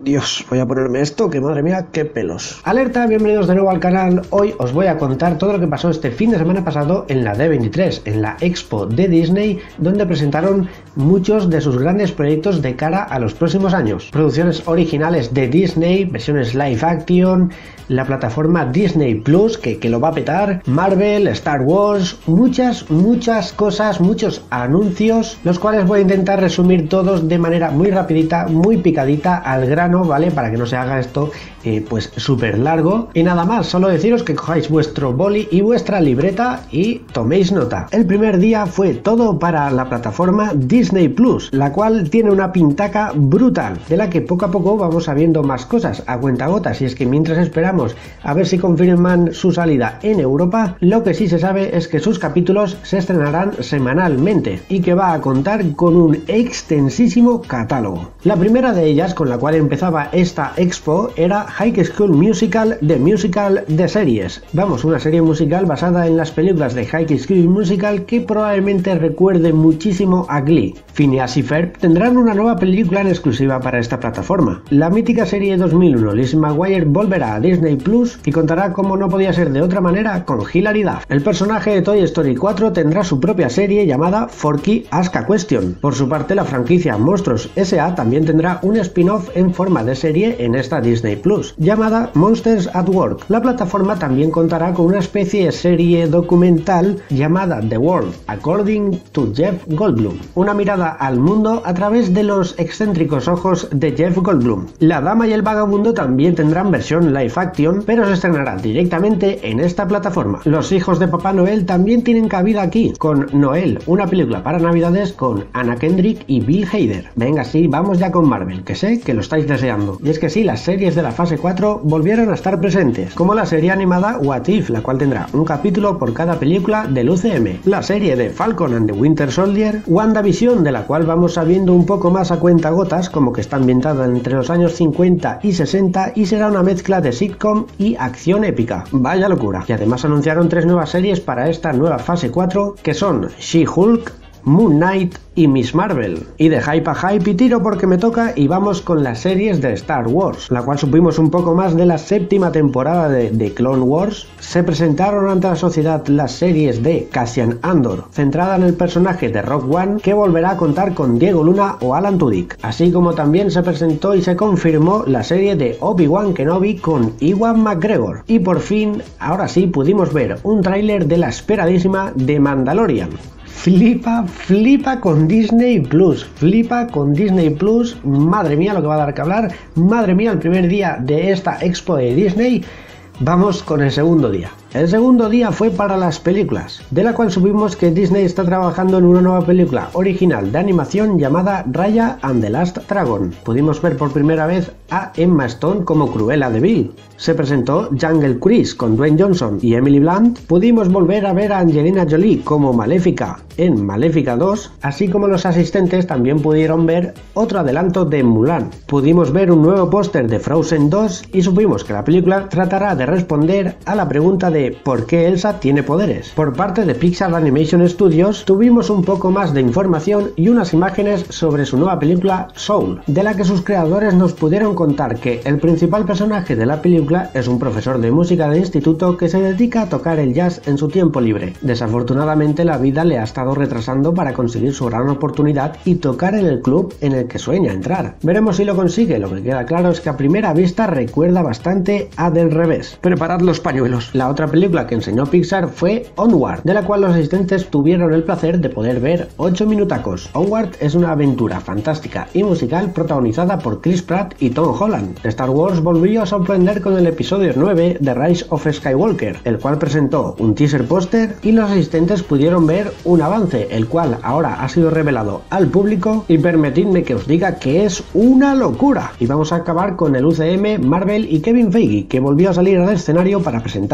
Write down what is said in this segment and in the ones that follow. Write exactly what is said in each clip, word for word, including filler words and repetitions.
Dios, voy a ponerme esto, que madre mía, qué pelos. Alerta, bienvenidos de nuevo al canal. Hoy os voy a contar todo lo que pasó este fin de semana pasado en la D veintitrés, en la Expo de Disney, donde presentaron muchos de sus grandes proyectos de cara a los próximos años. Producciones originales de Disney, versiones live action, la plataforma Disney Plus, que, que lo va a petar, Marvel, Star Wars, muchas, muchas cosas, muchos anuncios, los cuales voy a intentar resumir todos de manera muy rapidita, muy picadita, al grano, ¿vale? Para que no se haga esto eh, pues súper largo. Y nada más, solo deciros que cojáis vuestro boli y vuestra libreta y toméis nota. El primer día fue todo para la plataforma Disney Plus, la cual tiene una pintaca brutal, de la que poco a poco vamos sabiendo más cosas a cuentagotas. Y es que mientras esperamos a ver si confirman su salida en Europa, lo que sí se sabe es que sus capítulos se estrenarán semanalmente y que va a contar con un extensísimo catálogo. La primera de ellas, con la cual empezaba esta expo, era High School Musical, The Musical de series. Vamos, una serie musical basada en las películas de High School Musical que probablemente recuerde muchísimo a Glee. Phineas y Ferb tendrán una nueva película en exclusiva para esta plataforma. La mítica serie dos mil uno Lizzie McGuire volverá a Disney Plus y contará, como no podía ser de otra manera, con Hilary Duff. El personaje de Toy Story cuatro tendrá su propia serie llamada Forky Ask a Question. Por su parte, la franquicia Monstruos S A también tendrá un spin-off en forma de serie en esta Disney Plus, llamada Monsters at Work. La plataforma también contará con una especie de serie documental llamada The World According to Jeff Goldblum, una mirada al mundo a través de los excéntricos ojos de Jeff Goldblum. La Dama y el Vagabundo también tendrán versión live action, pero se estrenará directamente en esta plataforma. Los hijos de Papá Noel también tienen cabida aquí, con Noel, una película para navidades con Anna Kendrick y Bill Hader. Venga, sí, vamos ya con Marvel, que sé que lo estáis deseando. Y es que sí, las series de la fase cuatro volvieron a estar presentes, como la serie animada What If, la cual tendrá un capítulo por cada película del U C M, la serie de Falcon and the Winter Soldier, WandaVision, de la cual vamos sabiendo un poco más a cuentagotas, como que está ambientada entre los años cincuenta y sesenta y será una mezcla de sitcom y acción épica. Vaya locura. Y además anunciaron tres nuevas series para esta nueva fase cuatro, que son She-Hulk, Moon Knight y Miss Marvel. Y de hype a hype y tiro porque me toca, y vamos con las series de Star Wars, la cual supimos un poco más de la séptima temporada de, de Clone Wars. Se presentaron ante la sociedad las series de Cassian Andor, centrada en el personaje de Rogue One, que volverá a contar con Diego Luna o Alan Tudyk, así como también se presentó y se confirmó la serie de Obi-Wan Kenobi con Ewan McGregor. Y por fin, ahora sí, pudimos ver un tráiler de la esperadísima de Mandalorian. Flipa, flipa con Disney Plus, flipa con Disney Plus, madre mía lo que va a dar que hablar, madre mía el primer día de esta expo de Disney. Vamos con el segundo día. El segundo día fue para las películas, de la cual supimos que Disney está trabajando en una nueva película original de animación llamada Raya and the Last Dragon. Pudimos ver por primera vez a Emma Stone como Cruella de Vil. Se presentó Jungle Cruise con Dwayne Johnson y Emily Blunt. Pudimos volver a ver a Angelina Jolie como Maléfica en Maléfica dos, así como los asistentes también pudieron ver otro adelanto de Mulan. Pudimos ver un nuevo póster de Frozen dos y supimos que la película tratará de responder a la pregunta de ¿por qué Elsa tiene poderes? Por parte de Pixar Animation Studios tuvimos un poco más de información y unas imágenes sobre su nueva película Soul, de la que sus creadores nos pudieron contar que el principal personaje de la película es un profesor de música de instituto que se dedica a tocar el jazz en su tiempo libre. Desafortunadamente la vida le ha estado retrasando para conseguir su gran oportunidad y tocar en el club en el que sueña entrar. Veremos si lo consigue. Lo que queda claro es que a primera vista recuerda bastante a Del Revés. Preparad los pañuelos. La otra película que enseñó Pixar fue Onward, de la cual los asistentes tuvieron el placer de poder ver ocho minutacos. Onward es una aventura fantástica y musical protagonizada por Chris Pratt y Tom Holland. Star Wars volvió a sorprender con el episodio nueve de Rise of Skywalker, el cual presentó un teaser póster y los asistentes pudieron ver un avance, el cual ahora ha sido revelado al público, y permitidme que os diga que es una locura. Y vamos a acabar con el U C M, Marvel y Kevin Feige, que volvió a salir al escenario para presentar Black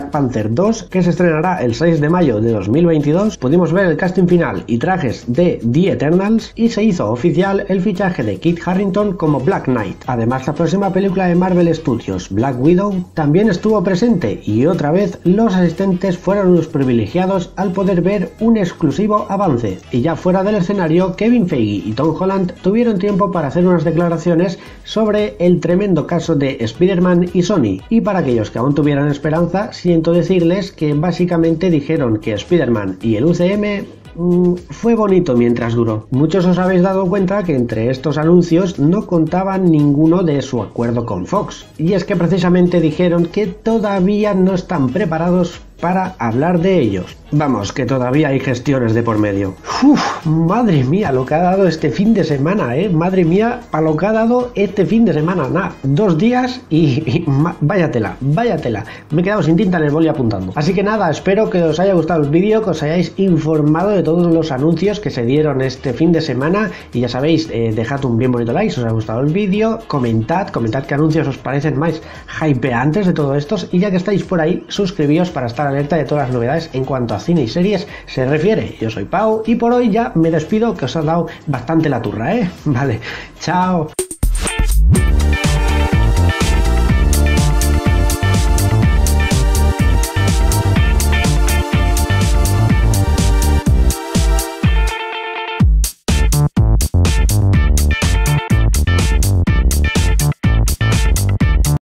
Black Panther dos, que se estrenará el seis de mayo de dos mil veintidós, pudimos ver el casting final y trajes de The Eternals y se hizo oficial el fichaje de Kit Harington como Black Knight. Además, la próxima película de Marvel Studios, Black Widow, también estuvo presente y otra vez los asistentes fueron los privilegiados al poder ver un exclusivo avance. Y ya fuera del escenario, Kevin Feige y Tom Holland tuvieron tiempo para hacer unas declaraciones sobre el tremendo caso de Spider-Man y Sony. Y para aquellos que aún tuvieran esperanza, siento decirles que básicamente dijeron que Spider-Man y el U C M mm, fue bonito mientras duró. Muchos os habéis dado cuenta que entre estos anuncios no contaban ninguno de su acuerdo con Fox. Y es que precisamente dijeron que todavía no están preparados para hablar de ellos. Vamos, que todavía hay gestiones de por medio. Uf, madre mía, lo que ha dado este fin de semana, eh. Madre mía, para lo que ha dado este fin de semana. Nada, dos días y, y váyatela, váyatela. Me he quedado sin tinta en el boli apuntando. Así que nada, espero que os haya gustado el vídeo, que os hayáis informado de todos los anuncios que se dieron este fin de semana. Y ya sabéis, eh, dejad un bien bonito like si os ha gustado el vídeo. Comentad, comentad qué anuncios os parecen más hypeantes de todos estos. Y ya que estáis por ahí, suscribíos para estar alerta de todas las novedades en cuanto a cine y series se refiere. Yo soy Pau y por hoy ya me despido, que os ha dado bastante la turra, ¿eh? Vale, chao.